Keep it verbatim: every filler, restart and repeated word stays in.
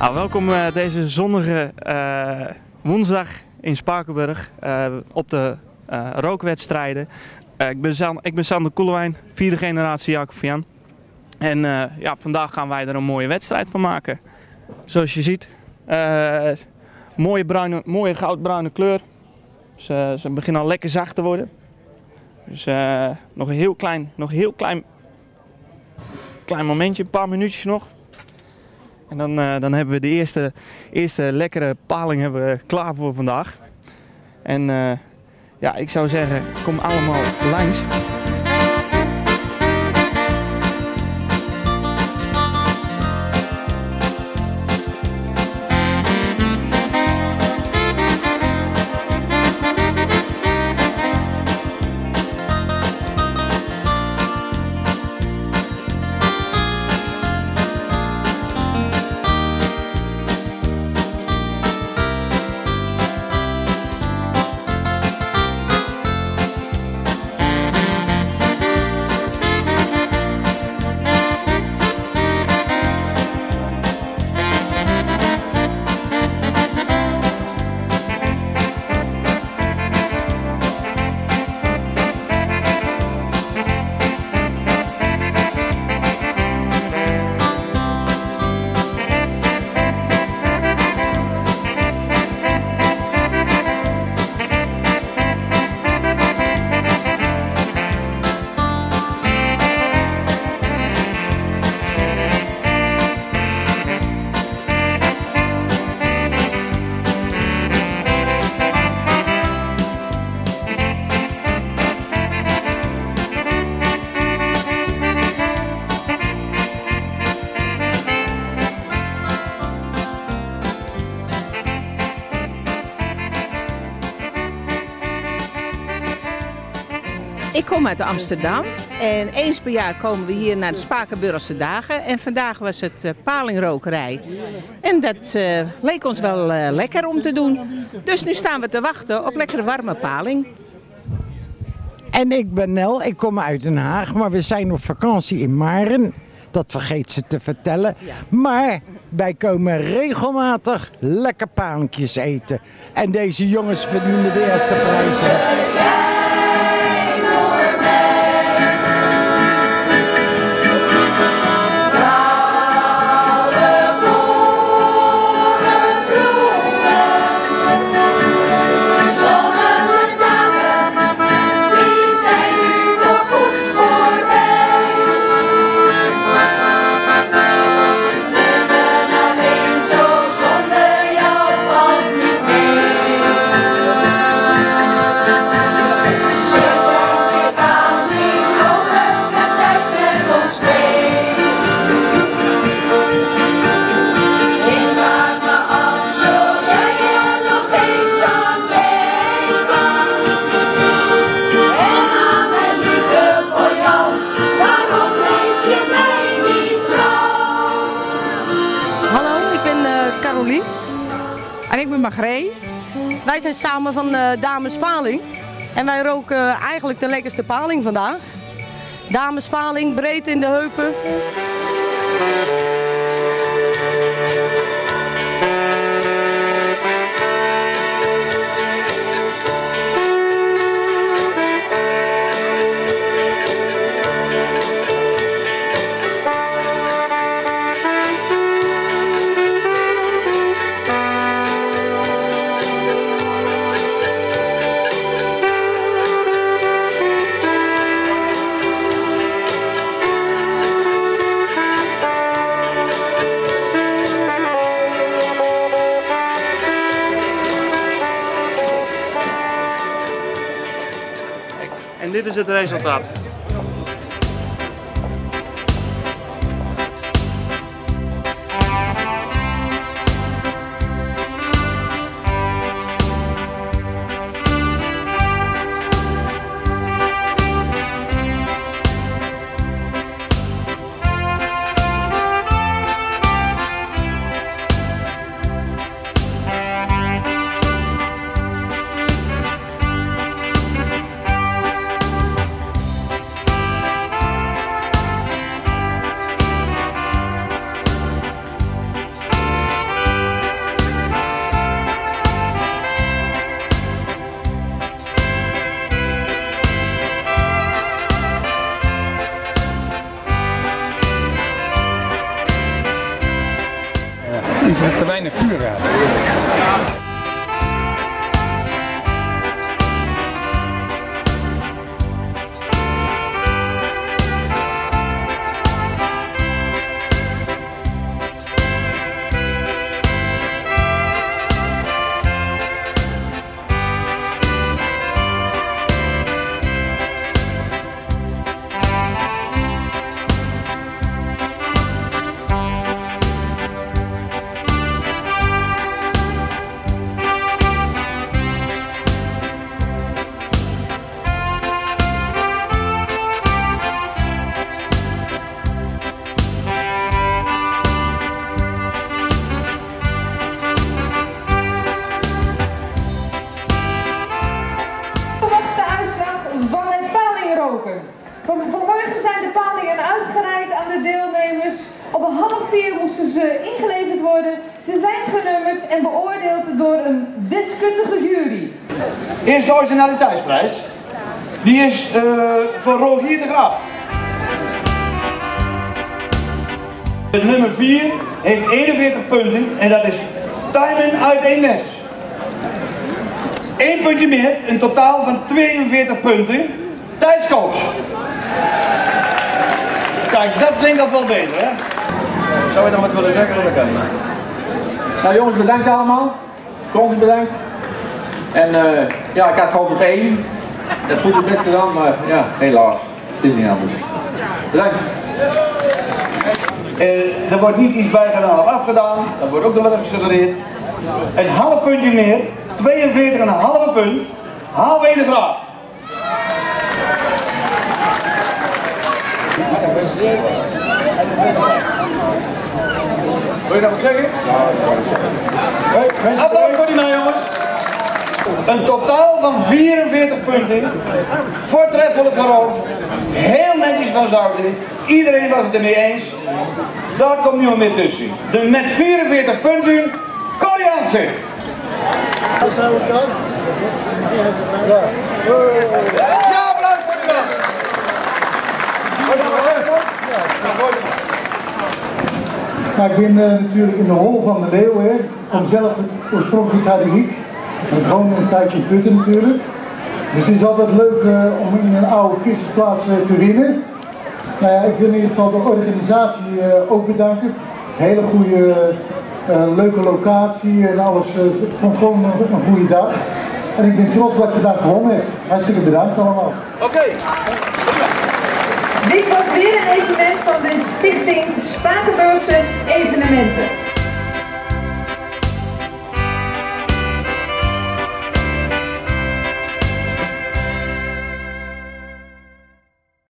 Nou, welkom uh, deze zonnige uh, woensdag in Spakenburg uh, op de uh, rookwedstrijden. Uh, ik, ben San, ik ben Sander Koelewijn, vierde generatie Jacobiaan. En uh, ja, vandaag gaan wij er een mooie wedstrijd van maken. Zoals je ziet, uh, mooie, bruine, mooie goudbruine kleur. Ze, ze beginnen al lekker zacht te worden. Dus uh, nog een heel klein, nog een heel klein, klein momentje, een paar minuutjes nog. En dan, uh, dan hebben we de eerste, eerste lekkere paling hebben we klaar voor vandaag. En uh, ja, ik zou zeggen, kom allemaal langs. Ik kom uit Amsterdam en eens per jaar komen we hier naar de Spakenburgse dagen. En vandaag was het uh, palingrokerij. En dat uh, leek ons wel uh, lekker om te doen. Dus nu staan we te wachten op lekkere warme paling. En ik ben Nel, ik kom uit Den Haag, maar we zijn op vakantie in Maren. Dat vergeet ze te vertellen. Ja. Maar wij komen regelmatig lekker palinkjes eten. En deze jongens verdienen de eerste prijzen. En ik ben Margree. Wij zijn samen van uh, Dames Paling. En wij roken uh, eigenlijk de lekkerste paling vandaag. Dames Paling, breed in de heupen. En dit is het resultaat. Is er te weinig vuurraad? Van, vanmorgen zijn de palingen uitgereikt aan de deelnemers. Om half vier moesten ze ingeleverd worden. Ze zijn genummerd en beoordeeld door een deskundige jury. Eerst de originaliteitsprijs. Die is uh, van Rogier de Graaf. De nummer vier heeft eenenveertig punten en dat is Timen uit Eemnes. Eén puntje meer, een totaal van tweeënveertig punten. Thijs Koops. Kijk, dat klinkt al veel beter, hè? Zou je nog wat willen zeggen? Dat kan niet. Nou jongens, bedankt allemaal. Kons bedankt. En uh, ja, ik had gewoon op één. Dat goed het best gedaan, maar ja, helaas. Het is niet anders. Bedankt. Uh, er wordt niet iets bij gedaan of afgedaan. Dat wordt ook nog wel gesuggereerd. Een half puntje meer. tweeënveertig komma vijf punt. H W de Graaf. Wil je nog wat zeggen? Ja, applaus voor die nou jongens. Een totaal van vierenveertig punten. Voortreffelijk gerookt. Heel netjes van Zouten. Iedereen was het ermee eens. Daar komt niemand meer tussen. De met vierenveertig punten, Cor Jansen. Ja, applaus voor die man. Nou, ik ben uh, natuurlijk in de hol van de Leeuw. Hè. Ik kom zelf oorspronkelijk uit de Riek. Ik woon een tijdje in Putten natuurlijk. Dus het is altijd leuk uh, om in een oude vissersplaats uh, te winnen. Nou ja, ik wil in ieder geval de organisatie uh, ook bedanken. Hele goede, uh, leuke locatie en alles. Uh, het vond gewoon een, een goede dag. En ik ben trots dat ik vandaag gewonnen heb. Hartstikke bedankt allemaal. Oké. Okay. Dit was weer een evenement van de Stichting Spakenbeurzen Evenementen.